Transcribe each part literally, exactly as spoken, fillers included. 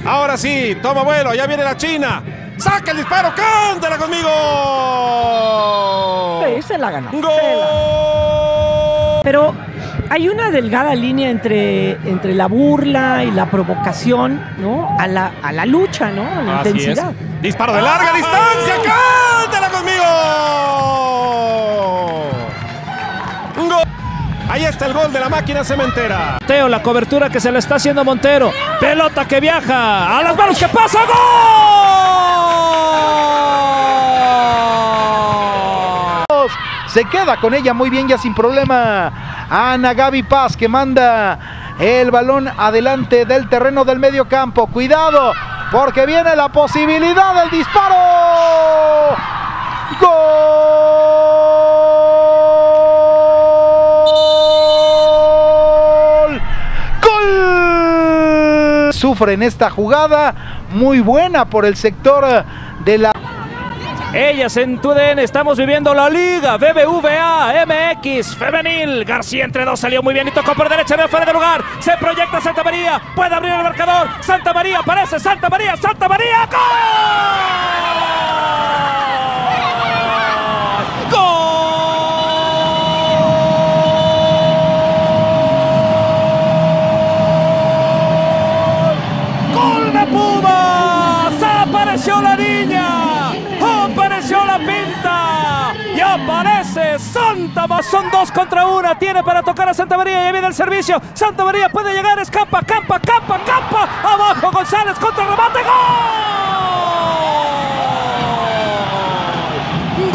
Ahora sí, toma vuelo, ya viene la China. ¡Saca el disparo! ¡Cántala conmigo! Sí, se la ganó. ¡Gol! Se la... Pero hay una delgada línea entre, entre la burla y la provocación, ¿no? A la, a la lucha, ¿no? A la Así intensidad. Es. Disparo de larga ¡Ah! distancia. ¡Cántala conmigo! ¡Gol! Ahí está el gol de la máquina cementera. Teo, la cobertura que se le está haciendo Montero. Pelota que viaja a las manos que pasa. ¡Gol! Se queda con ella muy bien, ya sin problema. Ana Gaby Paz, que manda el balón adelante del terreno del medio campo. Cuidado, porque viene la posibilidad del disparo. ¡Gol! ¡Gol! Sufre en esta jugada, muy buena por el sector de la... Ellas en tu D N, estamos viviendo la Liga B B V A M X Femenil. García entre dos, salió muy bien y tocó por derecha de fuera de lugar. Se proyecta Santa María, puede abrir el marcador. Santa María aparece, Santa María, Santa María. ¡Gol! ¡Gol! ¡Gol de Pumas! ¡Apareció la niña! Apareció la pinta y aparece Santa María. Son dos contra una. Tiene para tocar a Santa María. Ya viene el servicio. Santa María puede llegar. Escapa, campa, campa, campa. Abajo González contra el remate. ¡Gol!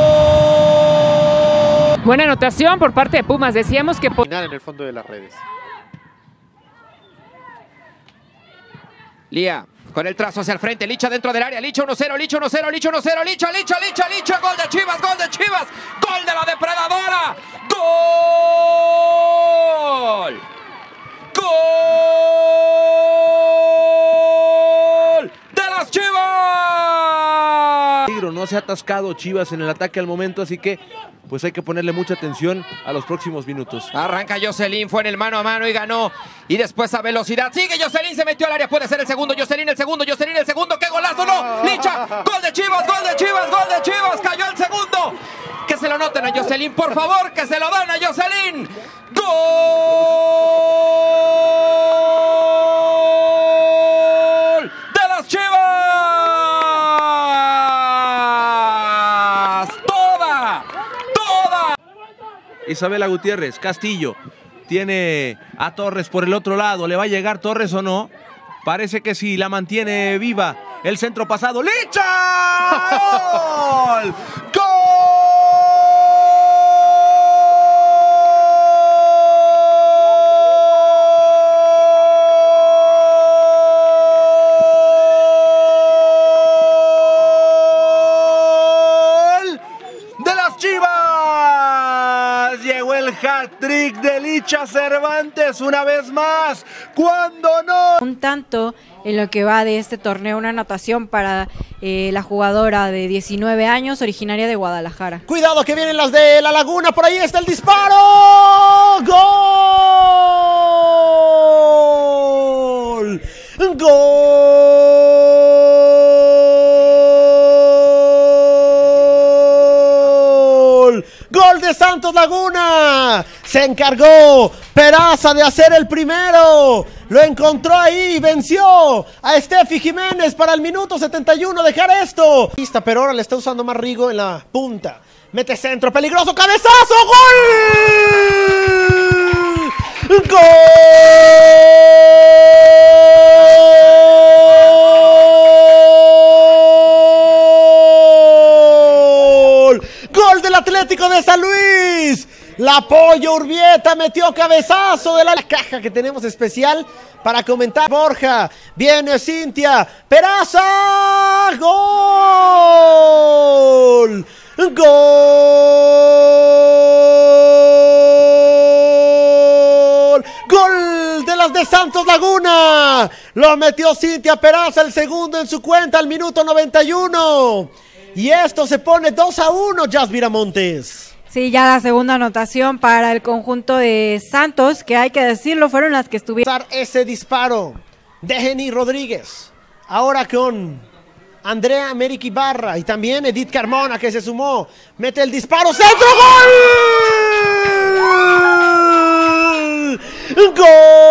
¡Gol! Buena anotación por parte de Pumas. Decíamos que... Final en el fondo de las redes. Lía. Con el trazo hacia el frente, Licha dentro del área, Licha uno cero, Licha uno cero, Licha uno cero, Licha, Licha, Licha, Licha, gol de Chivas, gol de Chivas, gol de la depredadora, gol, gol de las Chivas. No se ha atascado Chivas en el ataque al momento, así que pues hay que ponerle mucha atención a los próximos minutos. Arranca Jocelyn, fue en el mano a mano y ganó. Y después a velocidad, sigue Jocelyn, se metió al área, puede ser el segundo, Jocelyn el segundo, Jocelyn el segundo, ¡qué golazo! ¡No! Licha, gol de Chivas, gol de Chivas, gol de Chivas, cayó el segundo. Que se lo noten a Jocelyn, por favor, que se lo den a Jocelyn. ¡Gol de las Chivas! Isabela Gutiérrez, Castillo, tiene a Torres por el otro lado, ¿le va a llegar Torres o no? Parece que sí, la mantiene viva, el centro pasado, ¡Licha! ¡Gol! ¡Gol! ¡De las Chivas! Llegó el hat-trick de Licha Cervantes una vez más. ¿Cuándo no? Un tanto en lo que va de este torneo, una anotación para eh, la jugadora de diecinueve años, originaria de Guadalajara. Cuidado que vienen las de La Laguna, por ahí está el disparo. ¡Gol! ¡Gol! ¡Gol de Santos Laguna! Se encargó Peraza de hacer el primero. Lo encontró ahí, venció a Steffi Jiménez para el minuto setenta y uno dejar esto. Pero ahora le está usando más Rigo en la punta. Mete centro, peligroso, cabezazo, ¡gol! ¡Gol! ¡Gol del Atlético de San Luis! La Pollo Urbieta metió cabezazo de la caja que tenemos especial para comentar. Borja, viene Cintia, Peraza, ¡gol! ¡Gol! ¡Gol de las de Santos Laguna! Lo metió Cintia Peraza, el segundo en su cuenta al minuto noventa y uno. Y esto se pone dos a uno, Jazz Viramontes. Sí, ya la segunda anotación para el conjunto de Santos, que hay que decirlo, fueron las que estuvieron. Ese disparo de Jenny Rodríguez. Ahora con Andrea América Ibarra y también Edith Carmona, que se sumó. Mete el disparo, centro, ¡gol! ¡Gol!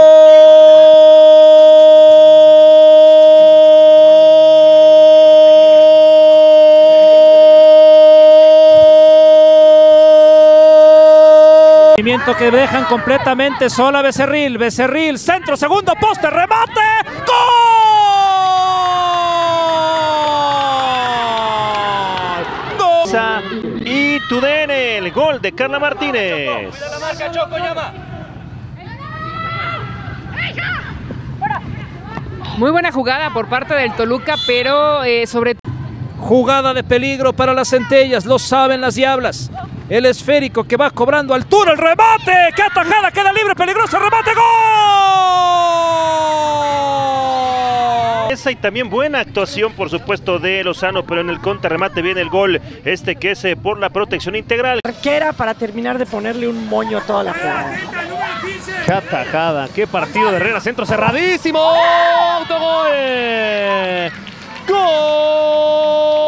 Que dejan completamente sola a Becerril. Becerril, centro, segundo poste, remate. ¡Gol! ¡Gol! Y T U D N, el gol de Carla Martínez. La marca, Choco, llama. Muy buena jugada por parte del Toluca, pero eh, sobre jugada de peligro para las Centellas, lo saben las Diablas. El esférico que va cobrando altura, el remate, qué atajada, queda libre, peligroso, remate, ¡gol! Esa y también buena actuación, por supuesto, de Lozano, pero en el contrarremate viene el gol, este que es eh, por la protección integral. Arquera para terminar de ponerle un moño a toda la jugada. Qué atajada, qué partido de Herrera, centro cerradísimo, autogol. ¡Gol!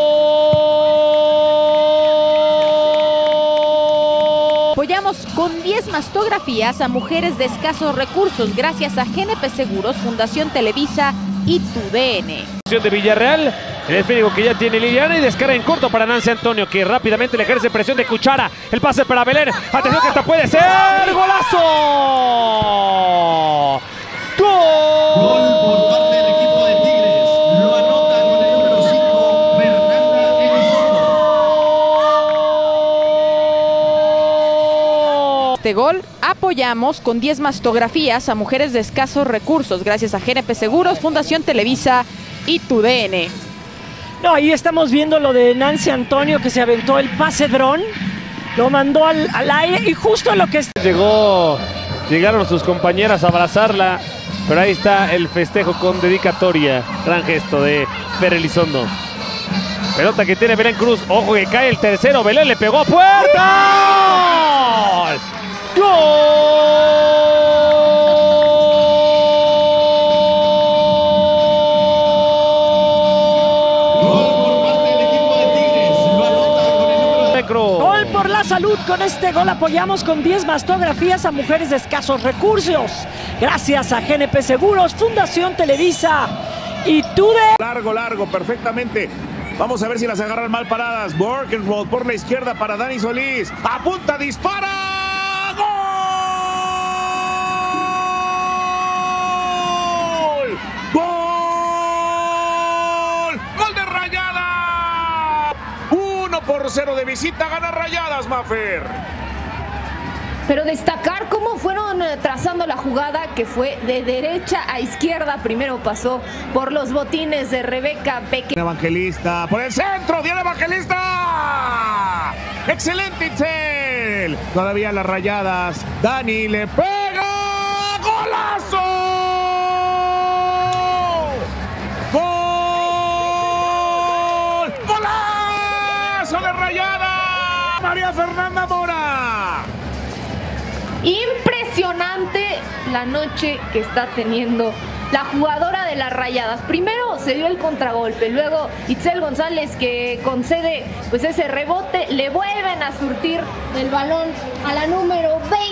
Apoyamos con diez mastografías a mujeres de escasos recursos gracias a G N P Seguros, Fundación Televisa y T U D N. De Villarreal, el esférico que ya tiene Liliana y descarga en corto para Nancy Antonio, que rápidamente le ejerce presión de Cuchara. El pase para Belén. Atención que esta puede ser golazo. ¡Gol! Gol por parte del equipo de Tigres. Lo anota con el número cinco, Fernanda Elizondo. Este gol apoyamos con diez mastografías a mujeres de escasos recursos gracias a G N P Seguros, Fundación Televisa y T U D N. No, ahí estamos viendo lo de Nancy Antonio, que se aventó el pase dron, lo mandó al, al aire y justo lo que... Llegó, llegaron sus compañeras a abrazarla, pero ahí está el festejo con dedicatoria. Gran gesto de Fer Elizondo. Pelota que tiene Belén Cruz, ojo que cae el tercero, Belén le pegó a puerta. ¡Gol! Gol por la salud. Con este gol apoyamos con diez mastografías a mujeres de escasos recursos. Gracias a G N P Seguros, Fundación Televisa y T U D N. Largo, largo, perfectamente. Vamos a ver si las agarran mal paradas. Borkenroll por la izquierda para Dani Solís. Apunta, dispara. ¡Gol! ¡Gol! ¡Gol de Rayada! uno por cero de visita, gana Rayadas, Mafer. Pero destacar cómo fueron trazando la jugada, que fue de derecha a izquierda. Primero pasó por los botines de Rebeca Beque. Evangelista por el centro, Diana Evangelista. Excelente Itzel. Todavía las Rayadas. Dani le pega. ¡Golazo! ¡Gol! ¡Golazo de Rayada! María Fernanda Mora. Impresionante la noche que está teniendo la jugadora de las Rayadas. Primero se dio el contragolpe, luego Itzel González, que concede pues ese rebote, le vuelven a surtir el balón a la número veinte.